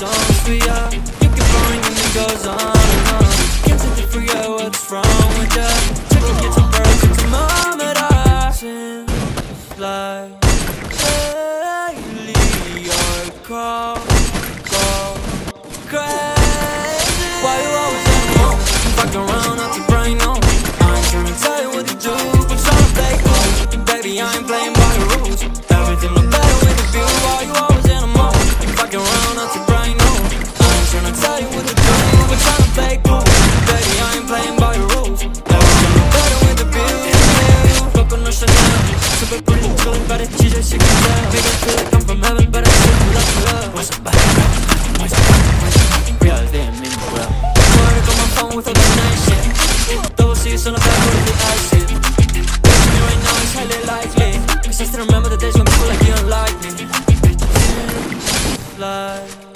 songs for ya. You keep going and it goes on and on. Can't seem to forget what's wrong with ya. Taking you to birds and to Montage. Seems like lately your call crazy. Why you always on the phone? Fucking around out your brain on. I ain't trying to tell you what to do, but trying to play cool. Baby, I ain't playing by the rules. Everything look better with the view. Why you always in a mode? Fucking around out your brain on. I ain't trying to tell you what to do, but trying to play cool. Baby, I ain't playing by the rules. Everything look better with the view. Coconut Chanel, super pretty, chillin', but it's cheesy, she can tell. Make it feel like I'm from heaven, but I still feel like love. What's up, baby? Real damn me, well. Work on my phone with all the nice shit. Double C's on the back of the ice shit. Wishing me right now is highly likely, cause I still remember the days when people like you don't like me. Like